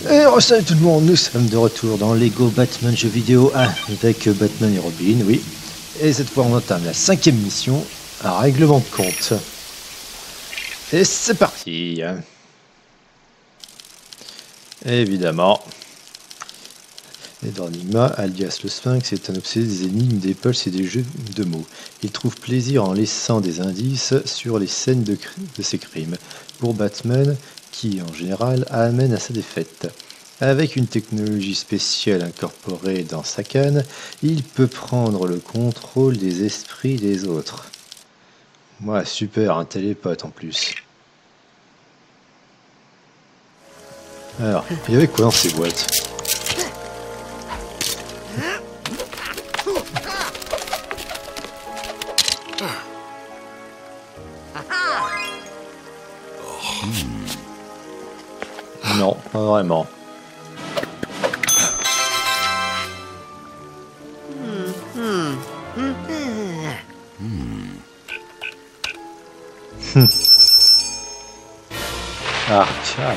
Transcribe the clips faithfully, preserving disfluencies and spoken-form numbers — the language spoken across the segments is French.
Et salut tout le monde, nous sommes de retour dans Lego Batman jeux vidéo un avec Batman et Robin, oui. Et cette fois on entame la cinquième mission, un règlement de compte. Et c'est parti. Évidemment. Edward Nygma, alias le Sphinx, est un obsédé des énigmes, des pulses et des jeux de mots. Il trouve plaisir en laissant des indices sur les scènes de, de ses crimes. Pour Batman, qui en général amène à sa défaite. Avec une technologie spéciale incorporée dans sa canne, il peut prendre le contrôle des esprits des autres. Ouais, super, un télépote en plus. Alors, il y avait quoi dans ces boîtes ? Non, pas vraiment. Ah, tiens.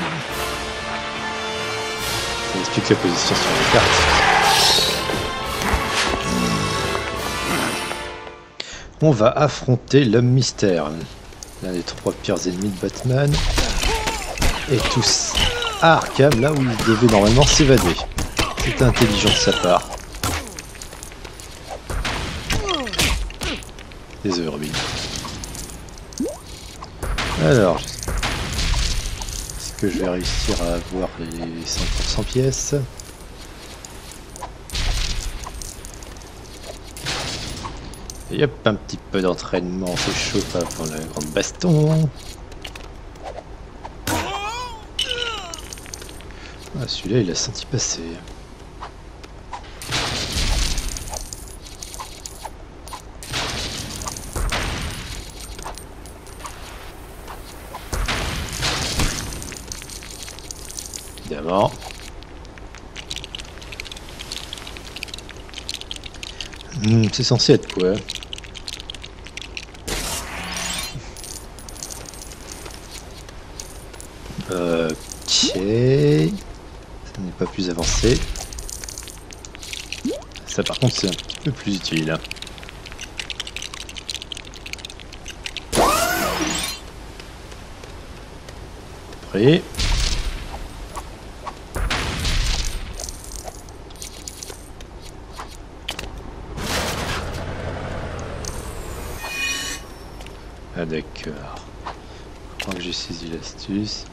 Ça explique la position sur les cartes. On va affronter l'homme mystère, l'un des trois pires ennemis de Batman. Et tous à Arkham, là où il devait normalement s'évader. C'est intelligent de sa part. Désolé, Robin. Alors, est-ce que je vais réussir à avoir les cent pour cent pièces? Et hop, un petit peu d'entraînement, on s'échauffe avant la grande baston. Ah, celui-là, il a senti passer. Évidemment. Hmm, c'est censé être quoi? Ok. Ça n'est pas plus avancé. Ça par contre c'est un petit peu plus utile. Prêt. Ah d'accord. Je crois que j'ai saisi l'astuce.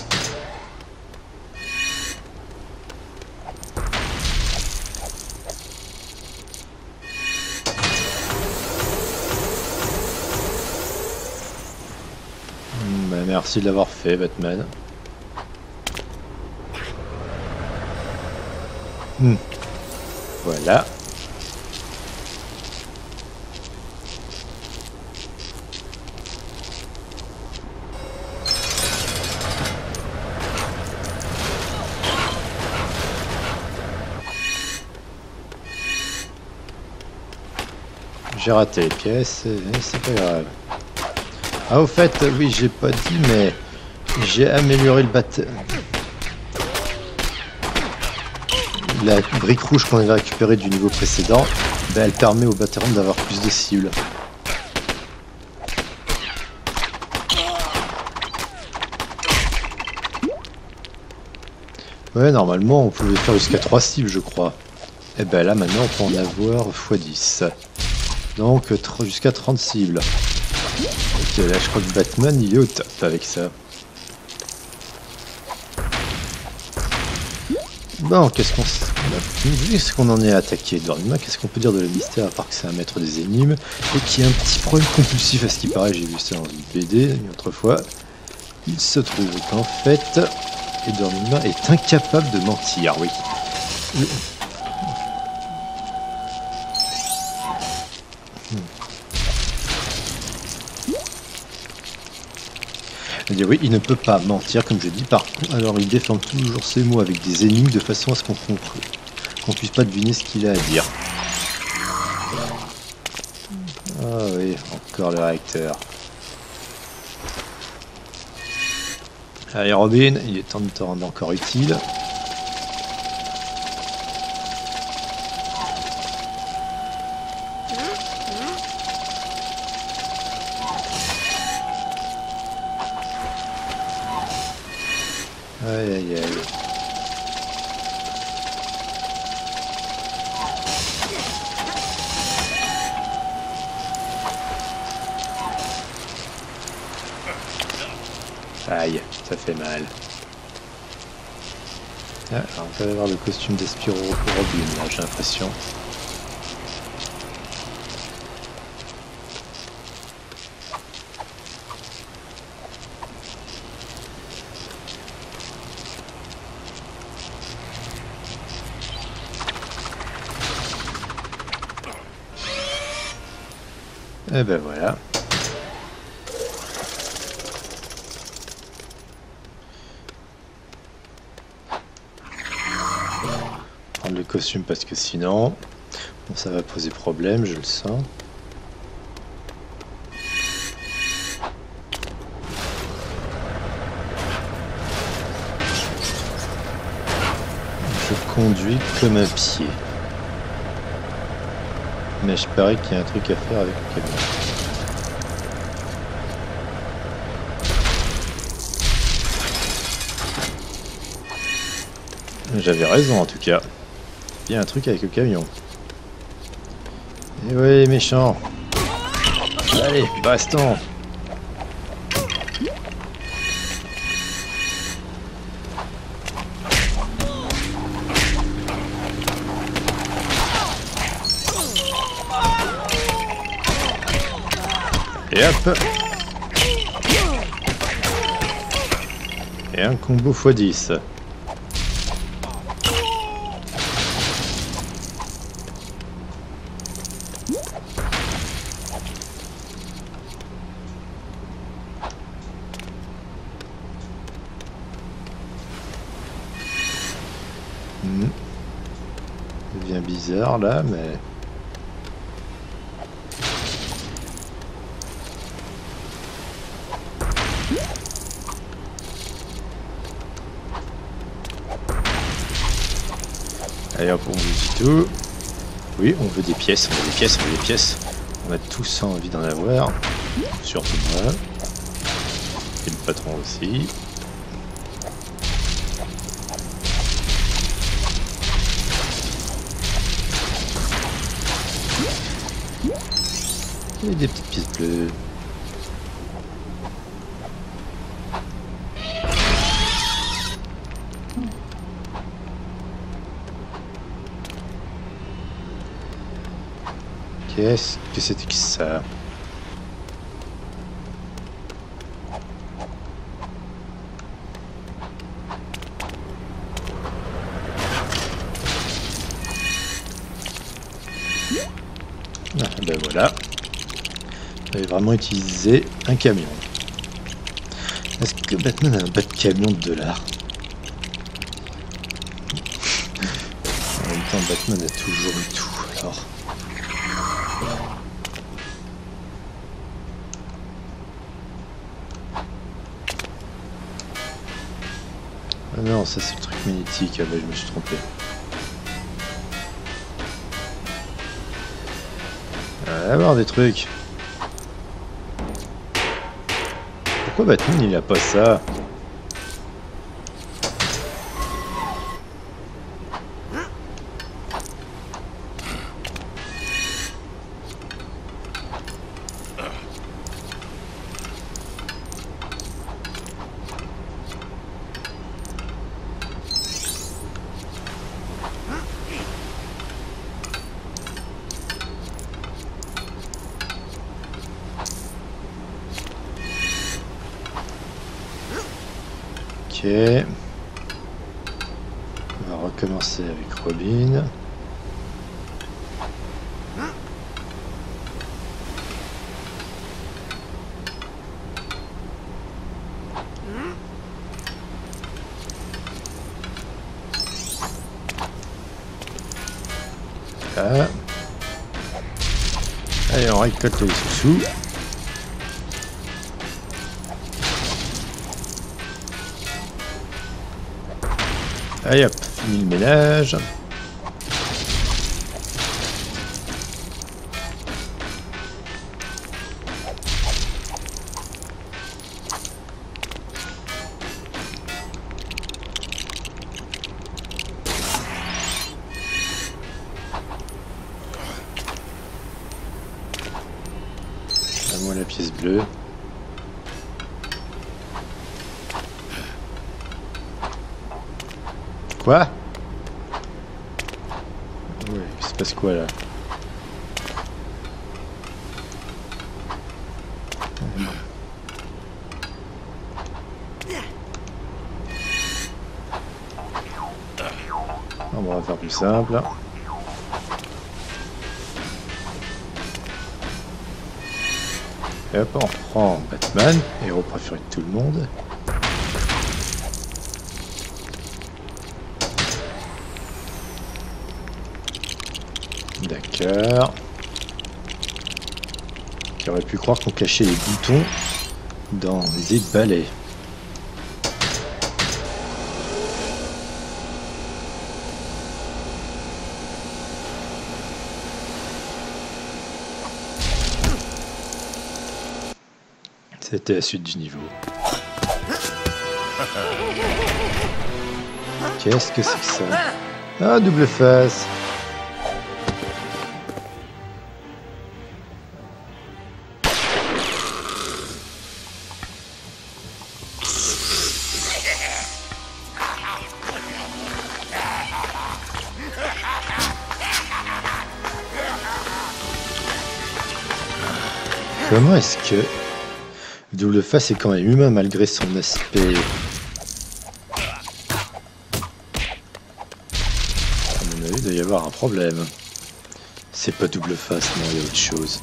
Bah, merci de l'avoir fait, Batman. Hmm. Voilà. J'ai raté les pièces, c'est pas grave. Ah au fait, oui j'ai pas dit mais j'ai amélioré le bat... La brique rouge qu'on avait récupérée du niveau précédent, ben, elle permet au Batman d'avoir plus de cibles. Ouais normalement on pouvait faire jusqu'à trois cibles je crois. Et ben là maintenant on peut en avoir fois dix. Donc jusqu'à trente cibles. Ok, là je crois que Batman il est au top avec ça. Bon, qu'est-ce qu'on Est-ce qu'on en est attaqué Edward Nygma? Qu'est-ce qu'on peut dire de le mystère à part que c'est un maître des énigmes et qui a un petit problème compulsif à ce qui paraît, j'ai vu ça dans une B D une autre fois. Il se trouve qu'en fait, Edward Nygma est incapable de mentir, oui. Le... C'est-à-dire, oui, il ne peut pas mentir, comme je dis, par contre, alors il déforme toujours ses mots avec des énigmes de façon à ce qu'on qu'on puisse pas deviner ce qu'il a à dire. Ah oui, encore le réacteur. Allez Robin, il est temps de te rendre encore utile. Aïe aïe aïe. Aïe, ça fait mal. Ah, alors on peut avoir le costume d'Espiro Robin là, j'ai l'impression. Et ben voilà. Prendre le costume parce que sinon, bon, ça va poser problème, je le sens. Je conduis comme un pied. Mais je parie qu'il y a un truc à faire avec le camion. J'avais raison en tout cas. Il y a un truc avec le camion. Et ouais, méchant. Allez, baston. Et hop. Et un combo fois dix. Hmm. Ça devient bizarre là, mais... Allez hop, on vous dit tout. Oui, on veut des pièces, on veut des pièces, on veut des pièces. On a tous envie d'en avoir. Surtout moi. Et le patron aussi. Et des petites pièces bleues. Qu'est-ce que c'était que ça? Ah, ben voilà. J'avais vraiment utilisé un camion. Est-ce que Batman a un bas de camion de dollars? En même temps, Batman a toujours eu tout, alors... Ah non, ça c'est le truc magnétique, ah bah je me suis trompé. Il va y avoir des trucs. Pourquoi Batman il a pas ça? Ok. On va recommencer avec Robin. Là. Allez, on récolte les sous-sous. Allez hop, fini le ménage. Moi la pièce bleue. Quoi? Ouais, il se passe quoi là? On va faire plus simple. Et hop, on reprend Batman, héros préféré de tout le monde. D'accord. Qui aurait pu croire qu'on cachait les boutons dans des balais. C'était la suite du niveau. Qu'est-ce que c'est que ça? Ah, double face. Comment est-ce que Double Face est quand même humain malgré son aspect? À mon avis, il doit y avoir un problème. C'est pas Double Face, non, il y a autre chose.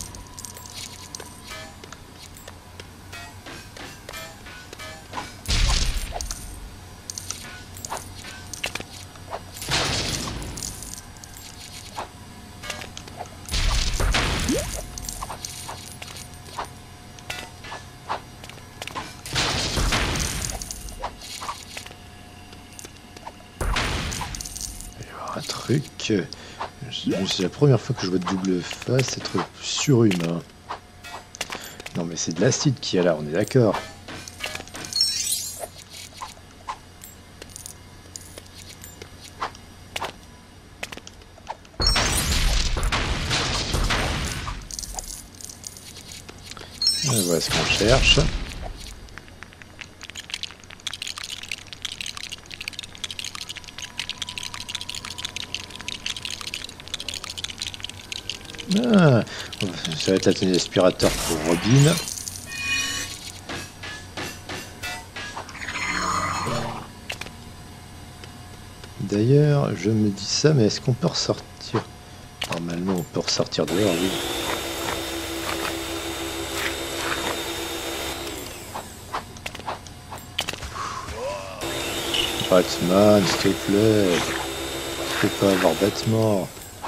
Un truc, c'est la première fois que je vois de Double Face être surhumain. Non mais c'est de l'acide qu'il y a là, on est d'accord. Voilà ce qu'on cherche. Ah, ça va être la tenue d'aspirateur pour Robin. D'ailleurs, je me dis ça, mais est-ce qu'on peut ressortir? Normalement, on peut ressortir dehors, oui. Batman, s'il te plaît. Je peux pas avoir Batman.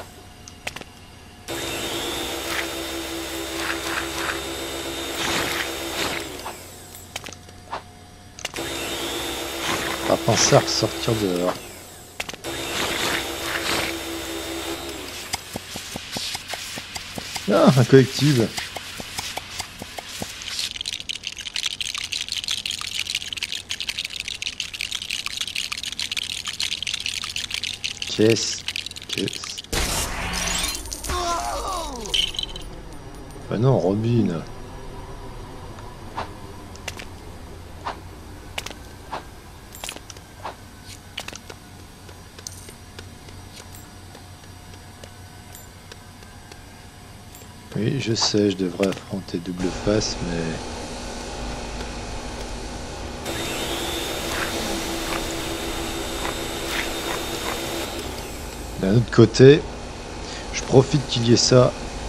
On va penser à ressortir dehors. Ah, un collectible. Qu'est-ce que... Ah non, Robin. Oui, je sais, je devrais affronter Double Face, mais... D'un autre côté, je profite qu'il y ait ça.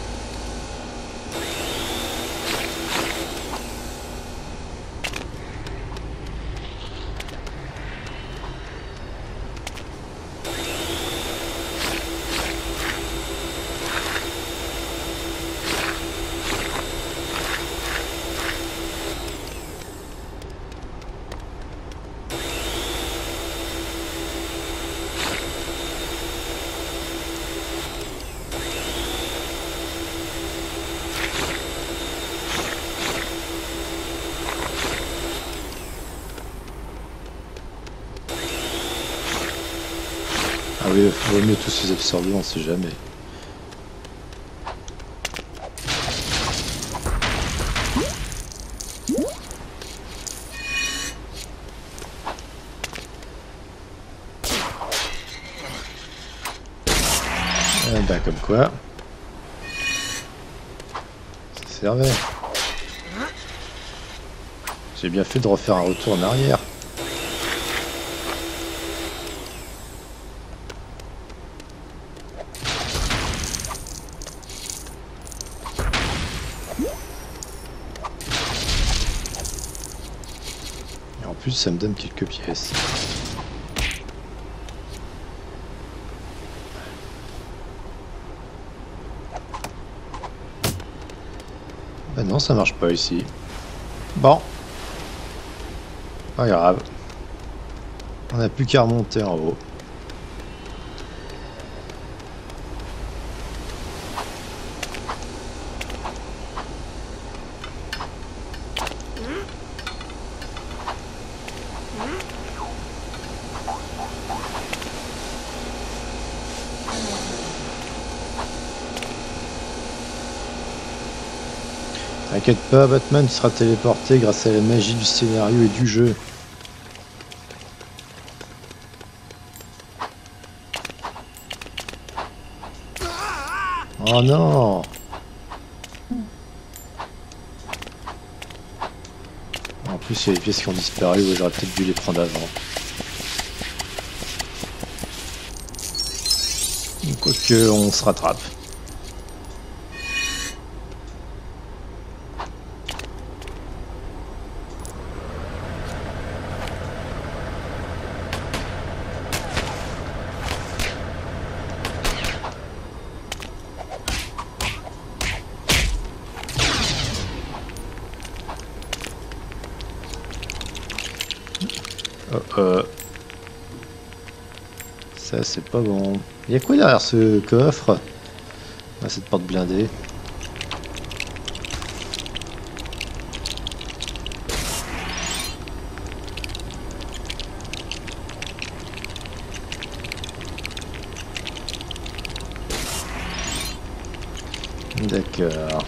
Ah oui, il vaut mieux tous les absorber, on sait jamais. Eh ben, comme quoi. Ça servait. J'ai bien fait de refaire un retour en arrière. Et en plus, ça me donne quelques pièces. Bah non, ça marche pas ici. Bon. Pas grave. On n'a plus qu'à remonter en haut. T'inquiète pas, Batman sera téléporté grâce à la magie du scénario et du jeu. Oh non! En plus, il y a des pièces qui ont disparu, ouais, j'aurais peut-être dû les prendre avant. Quoique, on se rattrape. Oh, euh... Ça, c'est pas bon. Il y a quoi derrière ce coffre? Ah, cette porte blindée. D'accord.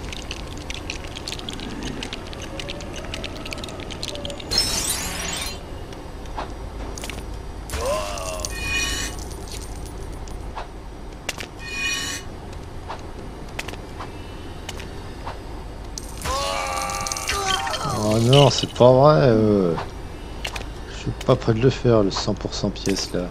Oh non, c'est pas vrai. Euh... Je suis pas prêt de le faire, le cent pour cent pièce là.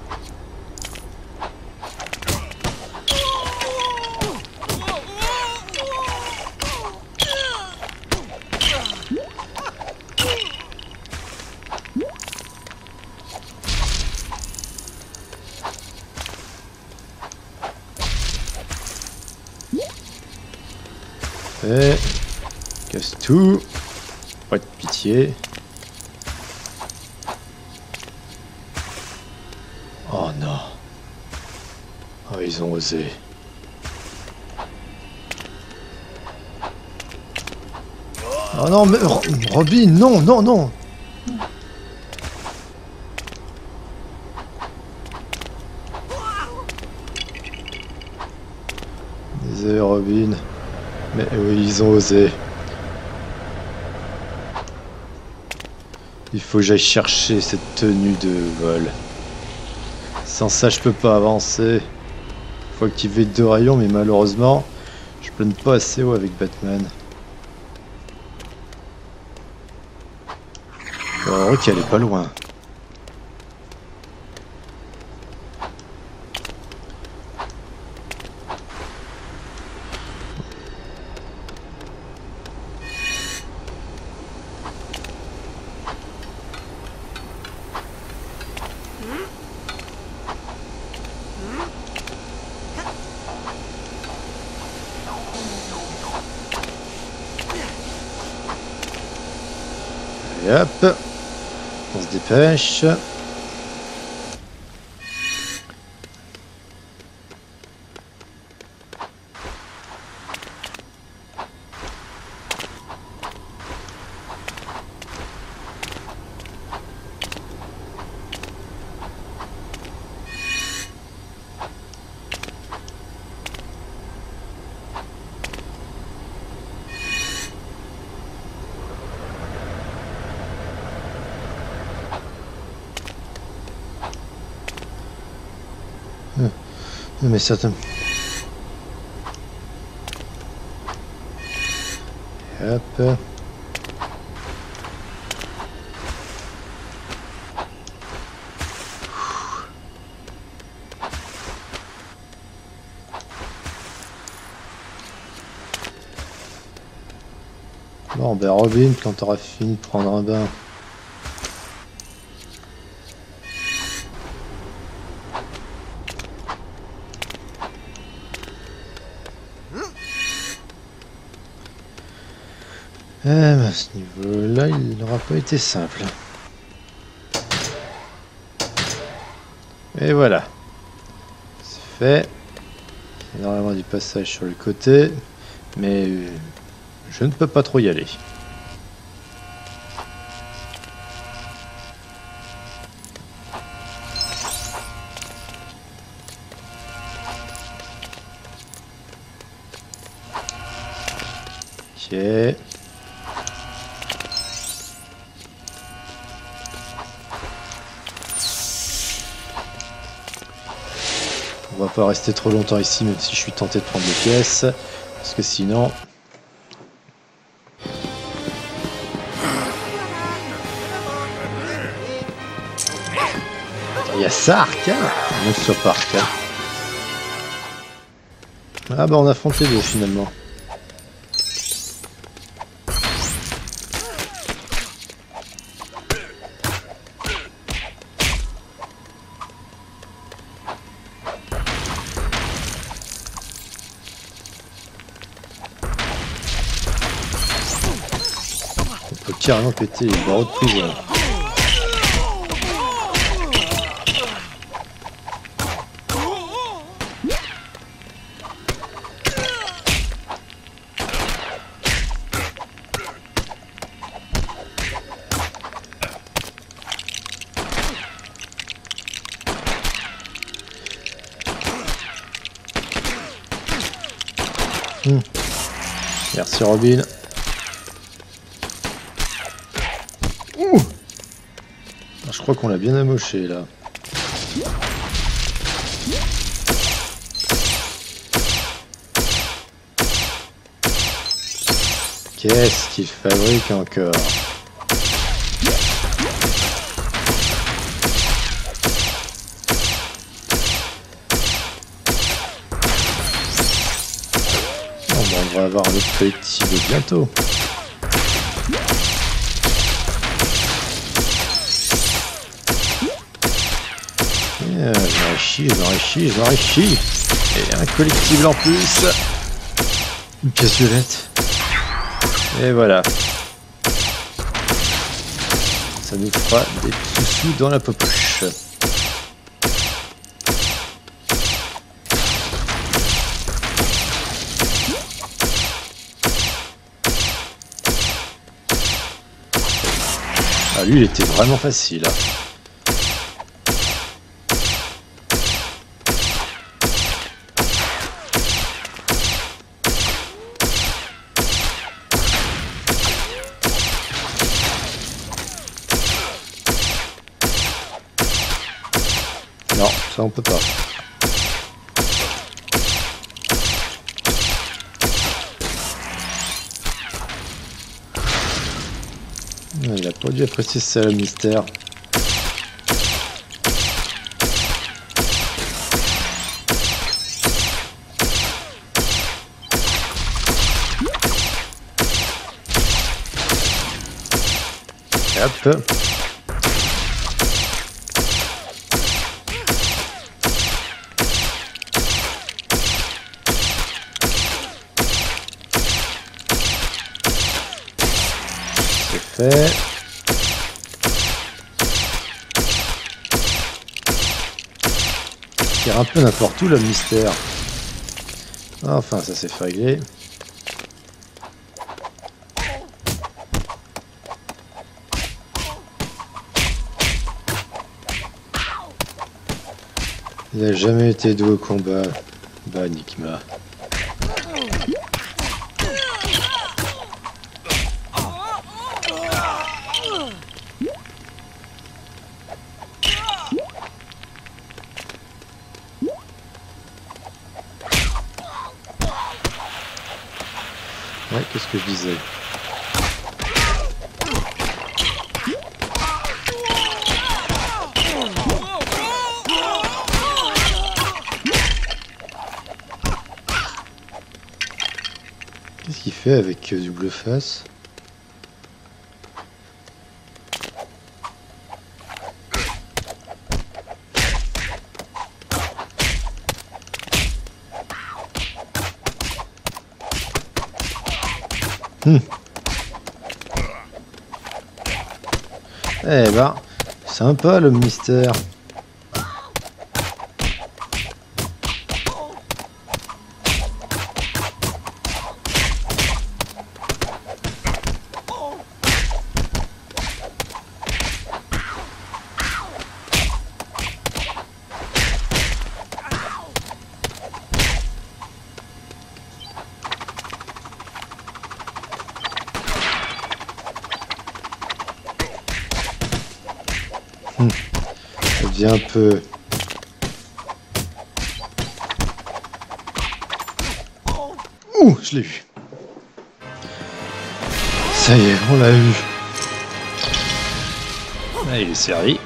Et casse tout. Pas de pitié. Oh non. Oh, ils ont osé. Oh non, mais Ro- Robin, non, non, non. Désolé, Robin. Mais oui, ils ont osé. Il faut que j'aille chercher cette tenue de vol. Sans ça, je peux pas avancer. Faut activer deux rayons, mais malheureusement, je plane pas assez haut avec Batman. Oh, ok, elle est pas loin. Et hop, on se dépêche. Mais certains... Hop. Bon, ben Robin, quand t'auras fini de prendre un bain. Eh ben, à ce niveau-là, il n'aura pas été simple. Et voilà. C'est fait. Il y a normalement du passage sur le côté. Mais je ne peux pas trop y aller. Ok. On va pas rester trop longtemps ici, même si je suis tenté de prendre les pièces, parce que sinon... Il y a ça, Arcane. Non, que ce soit pas Arcane. Ah bah on affronte les deux finalement. On peut carrément péter les barreaux de prison. Mmh. Merci Robin. Ouh, je crois qu'on l'a bien amoché là. Qu'est-ce qu'il fabrique encore? On va avoir un autre collectif bientôt. Yeah, je m'enrichis, je m'enrichis, je m'enrichis. Et un collectible en plus. Une pièce violette. Et voilà. Ça nous fera des petits sous dans la popoche. Ah, lui, il était vraiment facile. Non, ça on peut pas. Il a pas dû apprécier ça le mystère. Hop. C'est fait. Un peu n'importe où le mystère. Enfin, ça s'est fait régler. Il n'a jamais été doué au combat. Bah, Nikma. Ouais, qu'est-ce que je disais? Qu'est-ce qu'il fait avec euh, double face? Hmm. Eh ben, sympa le mystère. Hmm. Ça devient un peu... Ouh, je l'ai eu. Ça y est, on l'a eu. Ah, il est servi.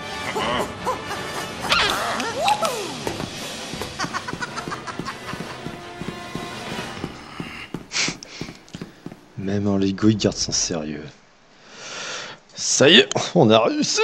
Même en Lego, il garde son sérieux. Ça y est, on a réussi.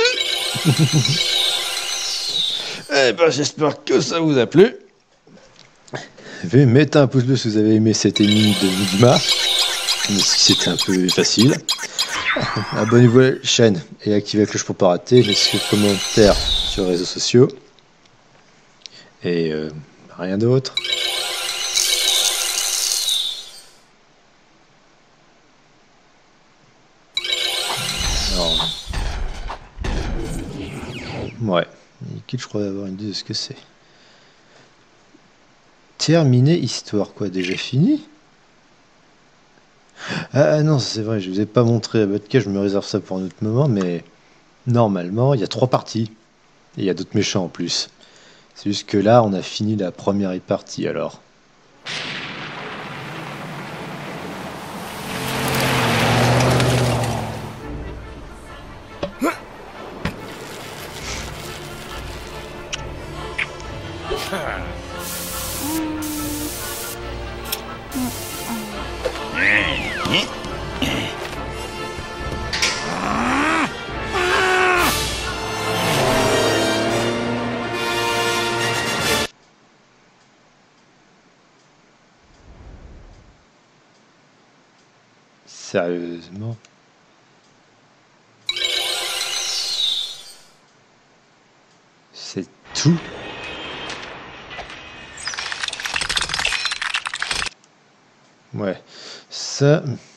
Eh ben, j'espère que ça vous a plu. Veuillez mettre un pouce bleu si vous avez aimé cette énigme de Enigma. Mais si c'était un peu facile. Abonnez-vous à la chaîne et activez la cloche pour ne pas rater. Laissez vos commentaires sur les réseaux sociaux. Et euh, rien d'autre. Alors, ouais, Nikit, je crois avoir une idée de ce que c'est. Terminé histoire, quoi, déjà fini? Ah, ah non, c'est vrai, je vous ai pas montré à votre cas, je me réserve ça pour un autre moment, mais normalement, il y a trois parties. Et il y a d'autres méchants en plus. C'est juste que là, on a fini la première partie alors. Sérieusement? C'est tout? Ouais, ça...